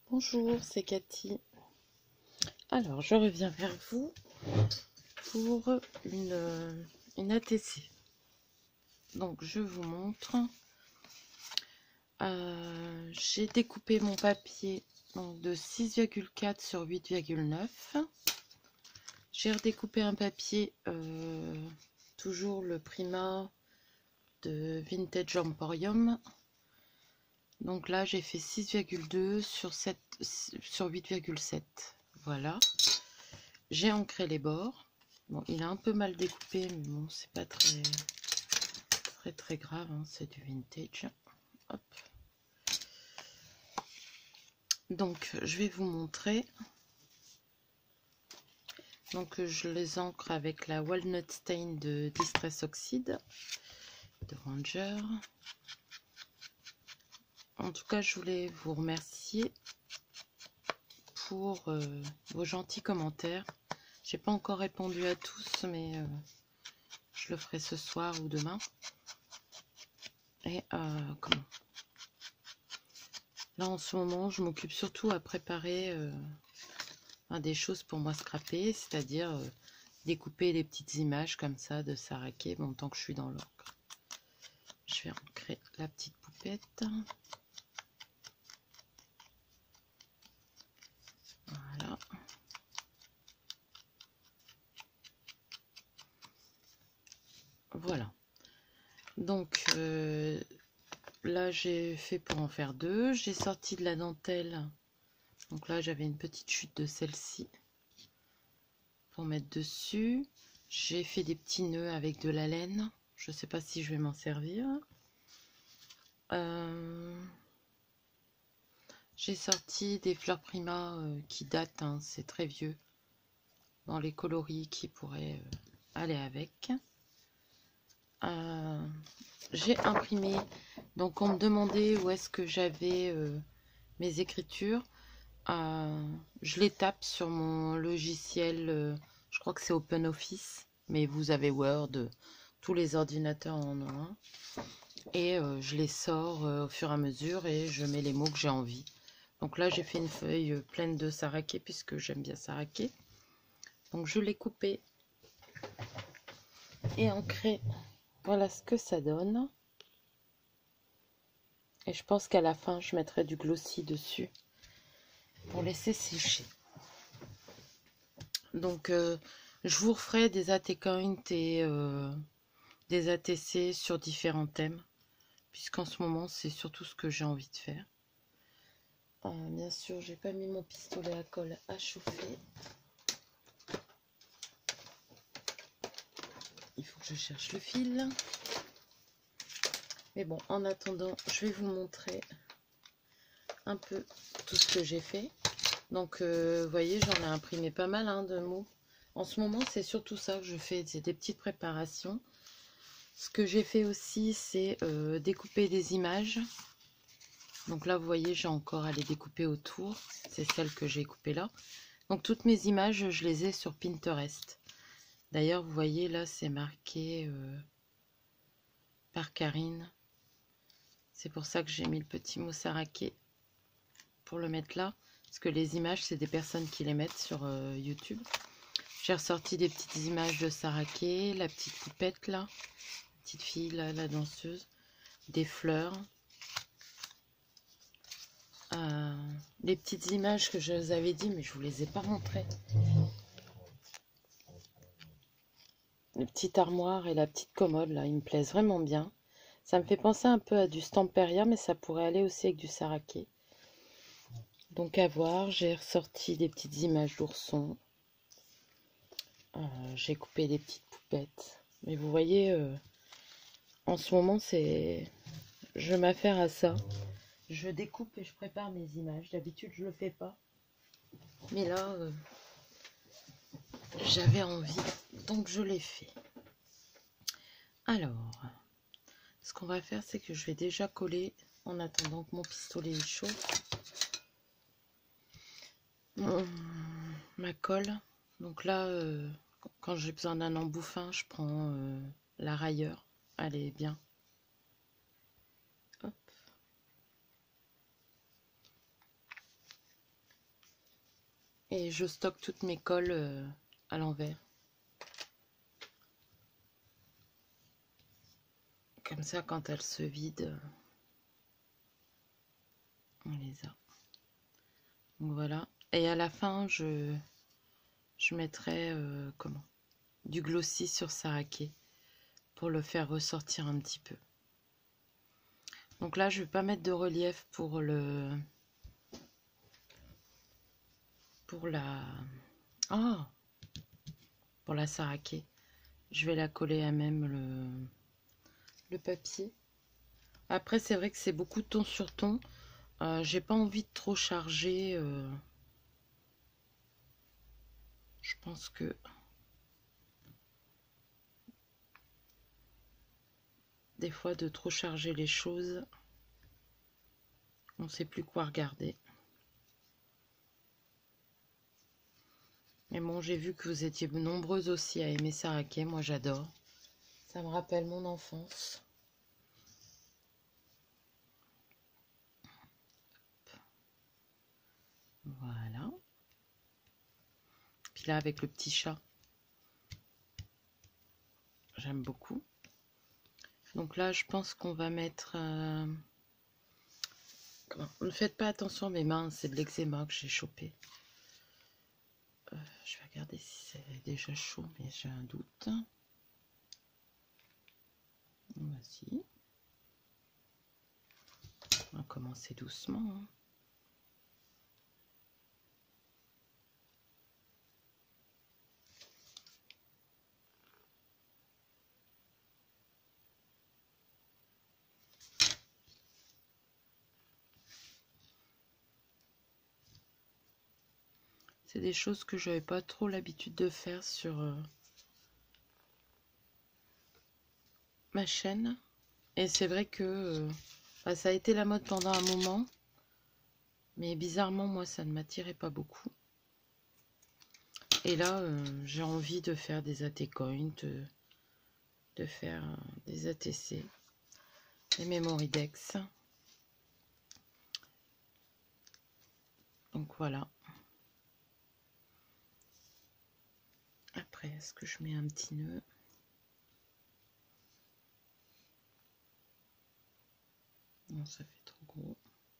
Bonjour, c'est Cathy. Alors, je reviens vers vous pour une ATC. Donc, je vous montre. J'ai découpé mon papier donc, de 6,4 sur 8,9. J'ai redécoupé un papier, toujours le Prima de Vintage Emporium. Donc là, j'ai fait 6,2 sur 8,7. Voilà. J'ai ancré les bords. Bon, il est un peu mal découpé, mais bon, c'est pas très grave, hein, c'est du vintage. Hop. Donc, je vais vous montrer. Donc, je les ancre avec la Walnut Stain de Distress Oxide de Ranger. En tout cas, je voulais vous remercier pour vos gentils commentaires. J'ai pas encore répondu à tous, mais je le ferai ce soir ou demain. Et comment là, en ce moment, je m'occupe surtout à préparer des choses pour moi scraper, c'est-à-dire découper des petites images comme ça de Saraké, bon, tant que je suis dans l'encre. Je vais ancrer la petite poupette. Voilà. Voilà. Donc, là, j'ai fait pour en faire deux. J'ai sorti de la dentelle. Donc là, j'avais une petite chute de celle-ci pour mettre dessus. J'ai fait des petits nœuds avec de la laine. Je ne sais pas si je vais m'en servir. J'ai sorti des fleurs Prima qui datent, hein, c'est très vieux, dans les coloris qui pourraient aller avec. J'ai imprimé, donc on me demandait où est-ce que j'avais mes écritures. Je les tape sur mon logiciel, je crois que c'est OpenOffice, mais vous avez Word, tous les ordinateurs en ont un. Et je les sors au fur et à mesure et je mets les mots que j'ai envie. Donc là, j'ai fait une feuille pleine de Saraké puisque j'aime bien Saraké. Donc je l'ai coupé et ancré. Voilà ce que ça donne. Et je pense qu'à la fin, je mettrai du glossy dessus pour laisser sécher. Donc je vous referai des AT-Coint et des ATC sur différents thèmes. Puisqu'en ce moment, c'est surtout ce que j'ai envie de faire. Bien sûr, j'ai pas mis mon pistolet à colle à chauffer. Il faut que je cherche le fil. Mais bon, en attendant, je vais vous montrer un peu tout ce que j'ai fait. Donc, vous voyez, j'en ai imprimé pas mal hein, de mots. En ce moment, c'est surtout ça que je fais, c'est des petites préparations. Ce que j'ai fait aussi, c'est découper des images. Donc là, vous voyez, j'ai encore à les découper autour. C'est celle que j'ai coupée là. Donc, toutes mes images, je les ai sur Pinterest. D'ailleurs, vous voyez, là, c'est marqué par Karine. C'est pour ça que j'ai mis le petit mot Saraké pour le mettre là. Parce que les images, c'est des personnes qui les mettent sur YouTube. J'ai ressorti des petites images de Saraké, la petite poupette là, la petite fille là, la danseuse, des fleurs. Les petites images que je vous avais dit, mais je vous les ai pas montrées. Les petites armoires et la petite commode là, ils me plaisent vraiment bien. Ça me fait penser un peu à du Stamperia, mais ça pourrait aller aussi avec du Saraké. Donc à voir, j'ai ressorti des petites images d'oursons. J'ai coupé des petites poupettes. Mais vous voyez, en ce moment, je m'affaire à ça. Je découpe et je prépare mes images. D'habitude, je le fais pas. Mais là, j'avais envie, donc je l'ai fait. Alors, ce qu'on va faire, c'est que je vais déjà coller, en attendant que mon pistolet chauffe, ma colle. Donc là, quand j'ai besoin d'un embouffin, je prends la railleur. Elle est bien. Hop. Et je stocke toutes mes colles à l'envers. Comme ça, quand elles se vident, on les a. Donc voilà. Et à la fin, je mettrai du glossy sur Saraké pour le faire ressortir un petit peu. Donc là, je vais pas mettre de relief pour la Saraké. Je vais la coller à même le papier. Après, c'est vrai que c'est beaucoup de ton sur ton. J'ai pas envie de trop charger. Je pense que des fois, de trop charger les choses, on ne sait plus quoi regarder. Mais bon, j'ai vu que vous étiez nombreuses aussi à aimer Saraké. Moi, j'adore. Ça me rappelle mon enfance. Voilà. Puis là, avec le petit chat, j'aime beaucoup. Donc là, je pense qu'on va mettre... Ne faites pas attention à mes mains, c'est de l'eczéma que j'ai chopé. Je vais regarder si c'est déjà chaud, mais j'ai un doute. Voici. On va commencer doucement. Hein. C'est des choses que je n'avais pas trop l'habitude de faire sur ma chaîne. Et c'est vrai que ça a été la mode pendant un moment. Mais bizarrement, moi, ça ne m'attirait pas beaucoup. Et là, j'ai envie de faire des AT-Coins, de faire des ATC, des Memoridex. Donc voilà. Après, est-ce que je mets un petit nœud? Non, ça fait trop gros.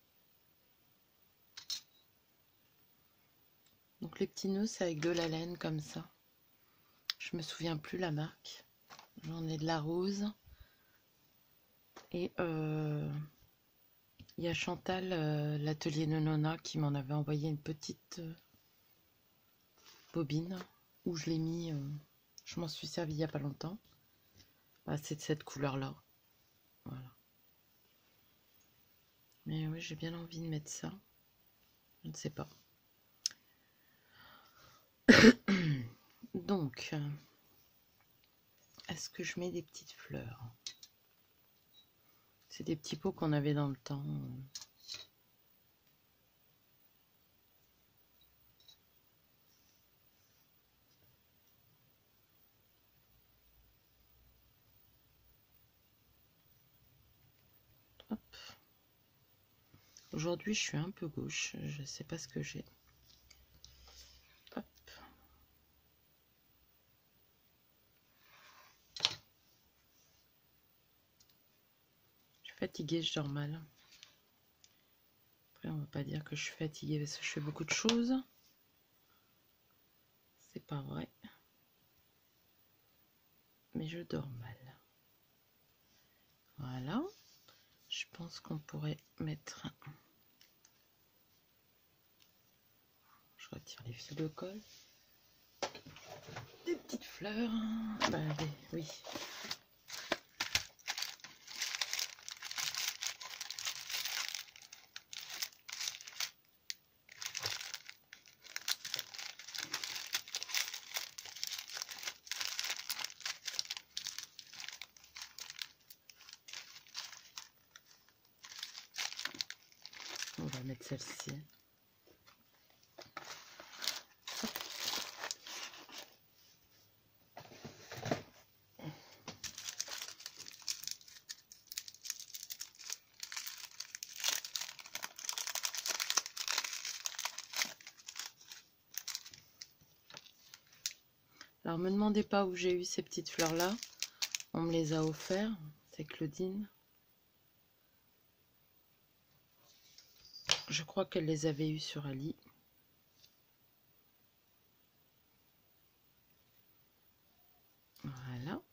Donc les petits nœuds, c'est avec de la laine comme ça. Je me souviens plus la marque. J'en ai de la rose. Et il y a Chantal, l'atelier de Nona, qui m'en avait envoyé une petite bobine où je l'ai mis. Je m'en suis servi il n'y a pas longtemps. C'est de cette couleur-là. Voilà. Mais oui, j'ai bien envie de mettre ça. Je ne sais pas. Donc, est-ce que je mets des petites fleurs? C'est des petits pots qu'on avait dans le temps. Hop. Aujourd'hui, je suis un peu gauche. Je ne sais pas ce que j'ai. Hop. Je suis fatiguée, je dors mal. Après, on va pas dire que je suis fatiguée parce que je fais beaucoup de choses. C'est pas vrai. Mais je dors mal. Voilà. Je pense qu'on pourrait mettre... Je retire les fils de colle. Des petites fleurs. Oui. On va mettre celle-ci. Alors, me demandez pas où j'ai eu ces petites fleurs-là. On me les a offertes. C'est Claudine. Je crois qu'elle les avait eues sur Ali. Voilà. Vous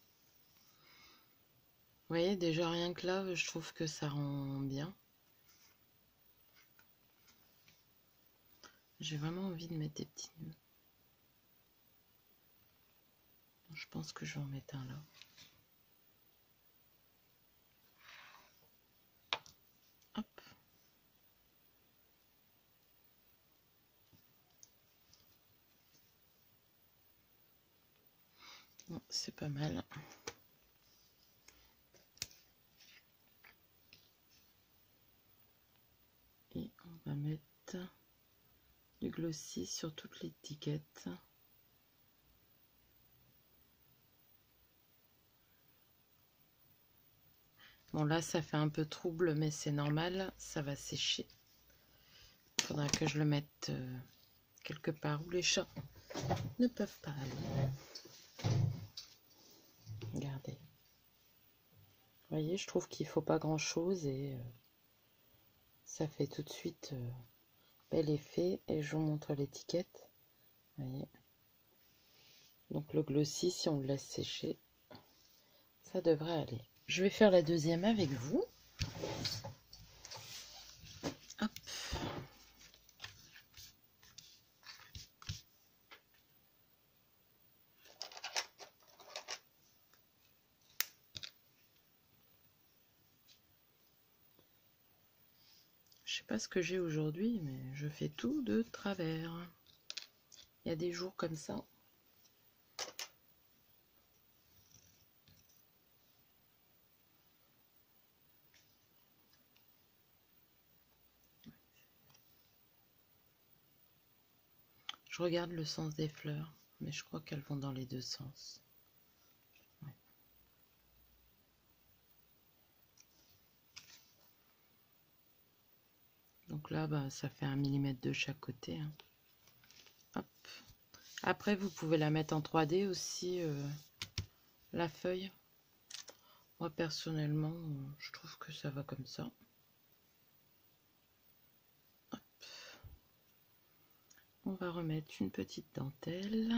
voyez, déjà rien que là, je trouve que ça rend bien. J'ai vraiment envie de mettre des petits nœuds. Je pense que je vais en mettre un là. Hop. Bon, c'est pas mal. Et on va mettre du glossy sur toute l'étiquette. Bon là ça fait un peu trouble mais c'est normal, ça va sécher. Il faudra que je le mette quelque part où les chats ne peuvent pas aller. Regardez. Vous voyez, je trouve qu'il faut pas grand chose et ça fait tout de suite bel effet. Et je vous montre l'étiquette. Vous voyez. Donc le glossy, si on le laisse sécher, ça devrait aller. Je vais faire la deuxième avec vous. Hop. Je sais pas ce que j'ai aujourd'hui, mais je fais tout de travers. Il y a des jours comme ça. Je regarde le sens des fleurs, mais je crois qu'elles vont dans les deux sens. Ouais. Donc là, bah, ça fait 1 mm de chaque côté. Hein. Hop. Après, vous pouvez la mettre en 3D aussi, la feuille. Moi, personnellement, je trouve que ça va comme ça. Hop. On va remettre une petite dentelle.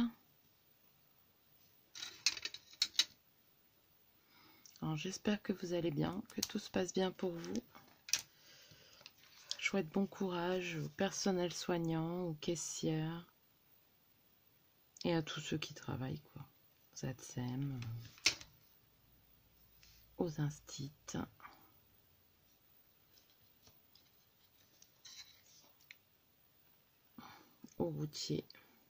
Alors, j'espère que vous allez bien, que tout se passe bien pour vous. Je souhaite bon courage au personnel soignant, aux caissières et à tous ceux qui travaillent, quoi. Aux ATSEM, aux instits. Aux routiers.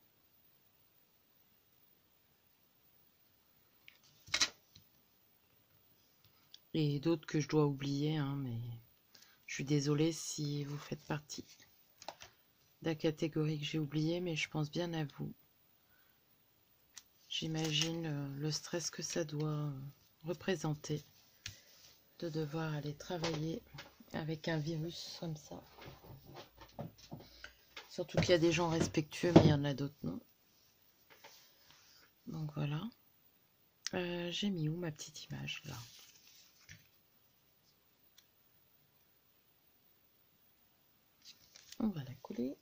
Et d'autres que je dois oublier, hein, mais je suis désolée si vous faites partie de la catégorie que j'ai oubliée, mais je pense bien à vous. J'imagine le stress que ça doit représenter de devoir aller travailler avec un virus comme ça. Surtout qu'il y a des gens respectueux, mais il y en a d'autres non. Donc voilà. J'ai mis où ma petite image là? On va la coller.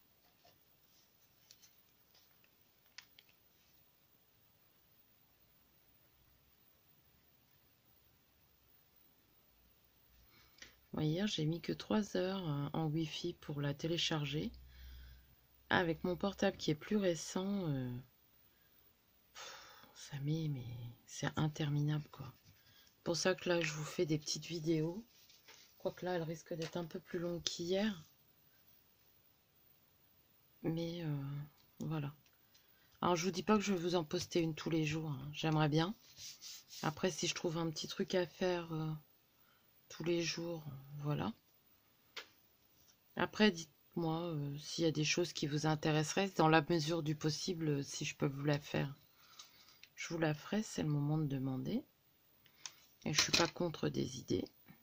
Moi, hier, j'ai mis que 3 heures en Wi-Fi pour la télécharger. Avec mon portable qui est plus récent, ça met, mais c'est interminable quoi. C'est pour ça que là, je vous fais des petites vidéos. Quoique là, elle risque d'être un peu plus longue qu'hier. Mais voilà. Alors, je vous dis pas que je vais vous en poster une tous les jours. Hein. J'aimerais bien. Après, si je trouve un petit truc à faire tous les jours, voilà. Après, dites-moi s'il y a des choses qui vous intéresseraient, dans la mesure du possible, si je peux vous la faire. Je vous la ferai, c'est le moment de demander. Et je suis pas contre des idées.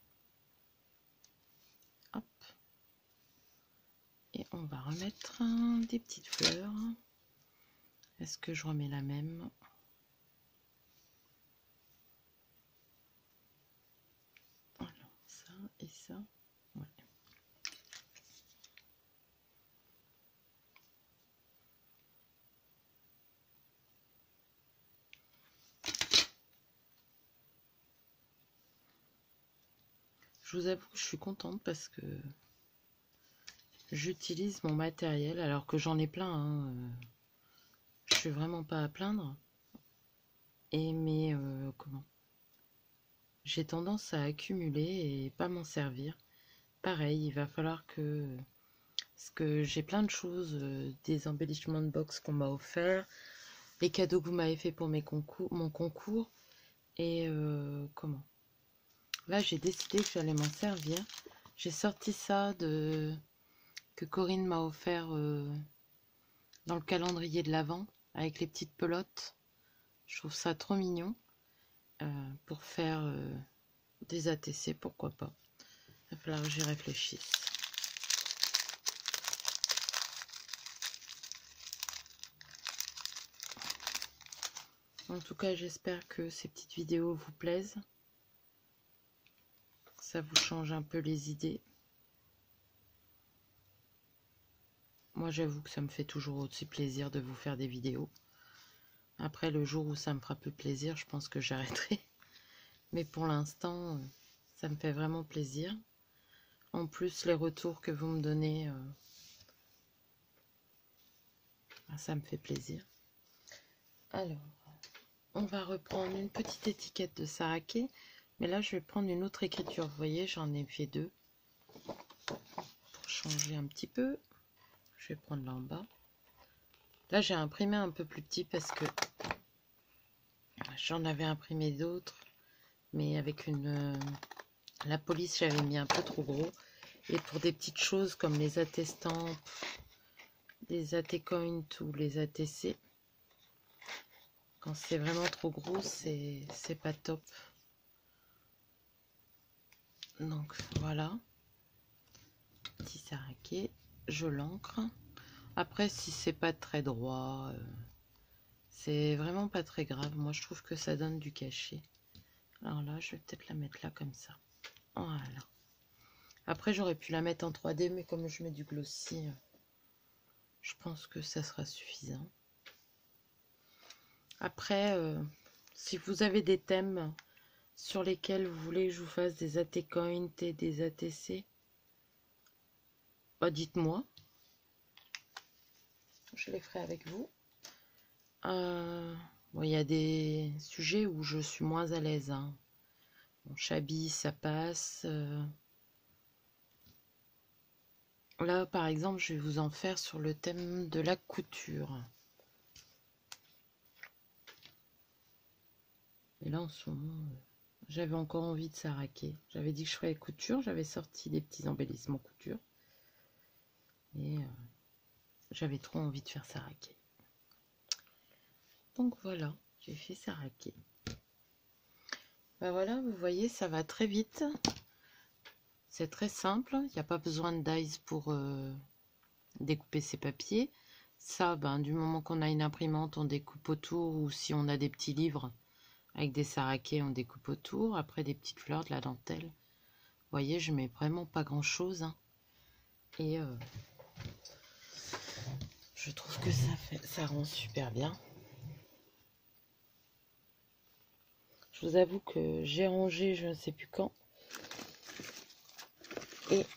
Hop. Et on va remettre des petites fleurs. Est-ce que je remets la même? Alors, ça et ça. Ouais. Je vous avoue que je suis contente parce que j'utilise mon matériel alors que j'en ai plein. Hein. Je suis vraiment pas à plaindre. Et mais comment? J'ai tendance à accumuler et pas m'en servir. Pareil, il va falloir que... Parce que j'ai plein de choses, des embellissements de box qu'on m'a offert, les cadeaux que vous m'avez fait pour mon concours. Et comment? Là, j'ai décidé que j'allais m'en servir. J'ai sorti ça que Corinne m'a offert dans le calendrier de l'Avent, avec les petites pelotes. Je trouve ça trop mignon. Pour faire des ATC, pourquoi pas. Il va falloir que j'y réfléchisse. En tout cas, j'espère que ces petites vidéos vous plaisent. Ça vous change un peu les idées. Moi, j'avoue que ça me fait toujours aussi plaisir de vous faire des vidéos. Après, le jour où ça me fera plus plaisir, je pense que j'arrêterai. Mais pour l'instant, ça me fait vraiment plaisir. En plus, les retours que vous me donnez, ça me fait plaisir. Alors, on va reprendre une petite étiquette de Saraké. Mais là, je vais prendre une autre écriture. Vous voyez, j'en ai fait deux. Pour changer un petit peu. Je vais prendre là en bas. Là, j'ai imprimé un peu plus petit parce que j'en avais imprimé d'autres. Mais avec la police, j'avais mis un peu trop gros. Et pour des petites choses comme les attestants, les AT-Coins ou les ATC, quand c'est vraiment trop gros, c'est pas top. Donc voilà. Petit Saraké, je l'encre. Après, si c'est pas très droit, c'est vraiment pas très grave. Moi, je trouve que ça donne du cachet. Alors là, je vais peut-être la mettre là comme ça. Voilà. Après, j'aurais pu la mettre en 3D, mais comme je mets du glossy, je pense que ça sera suffisant. Après, si vous avez des thèmes sur lesquels vous voulez que je vous fasse des AT-Coins et des ATC, bah dites-moi. Je les ferai avec vous. Bon, il y a des sujets où je suis moins à l'aise. Hein. Bon, Chabi, ça passe. Là, par exemple, je vais vous en faire sur le thème de la couture. Et là, en ce moment, j'avais encore envie de Saraké. J'avais dit que je ferais couture. J'avais sorti des petits embellissements couture. Et j'avais trop envie de faire Saraké. Donc voilà, j'ai fait Saraké. Ben voilà, vous voyez, ça va très vite. C'est très simple. Il n'y a pas besoin de dies pour découper ses papiers. Ça, ben, du moment qu'on a une imprimante, on découpe autour. Ou si on a des petits livres avec des Saraké, on découpe autour. Après, des petites fleurs, de la dentelle. Vous voyez, je mets vraiment pas grand-chose. Hein. Et je trouve que ça rend super bien. Je vous avoue que j'ai rangé je ne sais plus quand. Et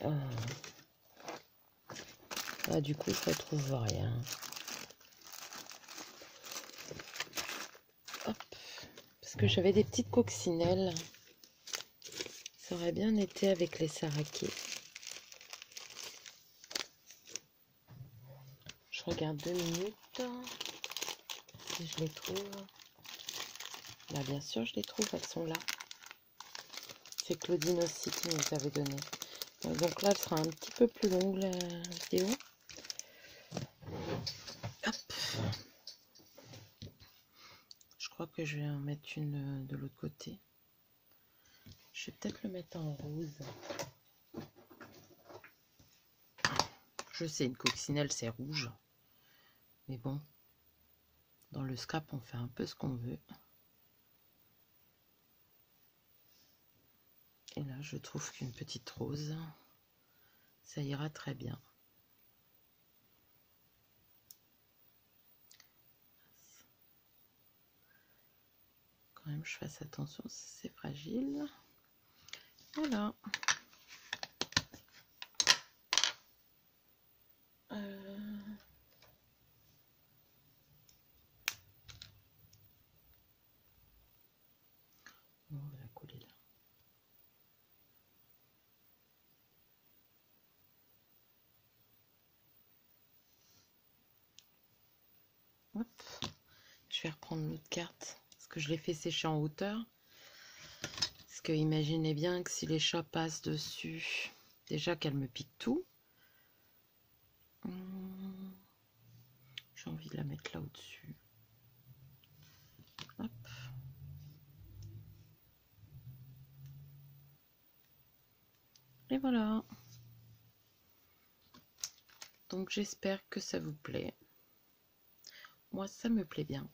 là, du coup, je retrouve rien. Hop. Parce que j'avais des petites coccinelles. Ça aurait bien été avec les Saraké. Je regarde 2 minutes. Si je les trouve. Là, bien sûr, je les trouve. Elles sont là. C'est Claudine aussi qui nous avait donné. Donc là, elle sera un petit peu plus longue, la vidéo. Hop. Je crois que je vais en mettre une de l'autre côté. Je vais peut-être le mettre en rose. Je sais, une coccinelle, c'est rouge. Mais bon, Dans le scrap, on fait un peu ce qu'on veut. Et là, je trouve qu'une petite rose, ça ira très bien. Quand même, je fasse attention, c'est fragile. Voilà. On va la coller là. Hop. Je vais reprendre l'autre carte parce que je l'ai fait sécher en hauteur. Parce que imaginez bien que si les chats passent dessus, déjà qu'elle me pique tout. J'ai envie de la mettre là au-dessus. Hop. Et voilà. Donc j'espère que ça vous plaît. Moi ça me plaît bien.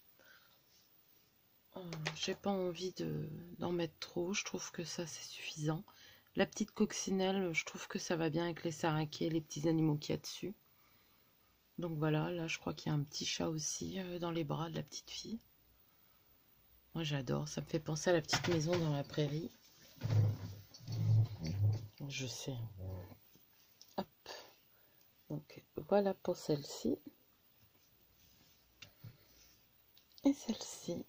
J'ai pas envie d'en mettre trop. Je trouve que ça c'est suffisant. La petite coccinelle, je trouve que ça va bien avec les saraquets, les petits animaux qu'il y a dessus. Donc voilà, là je crois qu'il y a un petit chat aussi dans les bras de la petite fille. Moi j'adore, ça me fait penser à la petite maison dans la prairie. Je sais. Hop. Donc voilà pour celle-ci. Et celle-ci.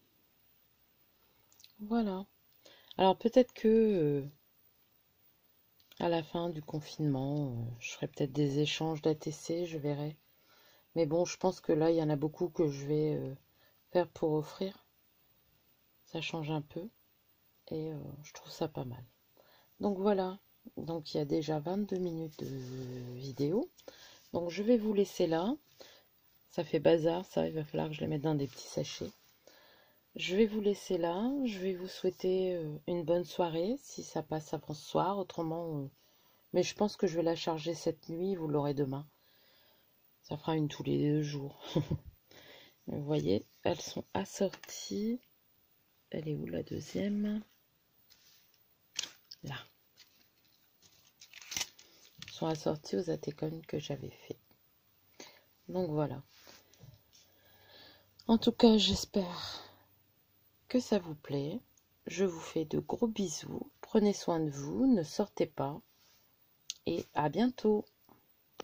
Voilà. Alors peut-être que à la fin du confinement, je ferai peut-être des échanges d'ATC, je verrai. Mais bon, je pense que là, il y en a beaucoup que je vais faire pour offrir. Ça change un peu. Et je trouve ça pas mal. Donc voilà. Donc il y a déjà 22 minutes de vidéo. Donc je vais vous laisser là. Ça fait bazar, ça. Il va falloir que je les mette dans des petits sachets. Je vais vous laisser là. Je vais vous souhaiter une bonne soirée. Si ça passe avant ce soir. Autrement... mais je pense que je vais la charger cette nuit. Vous l'aurez demain. Ça fera une tous les 2 jours. Vous voyez, elles sont assorties. Elle est où la deuxième? Là. Elles sont assorties aux atécones que j'avais fait. Donc voilà. En tout cas, j'espère que ça vous plaît. Je vous fais de gros bisous. Prenez soin de vous. Ne sortez pas. Et à bientôt.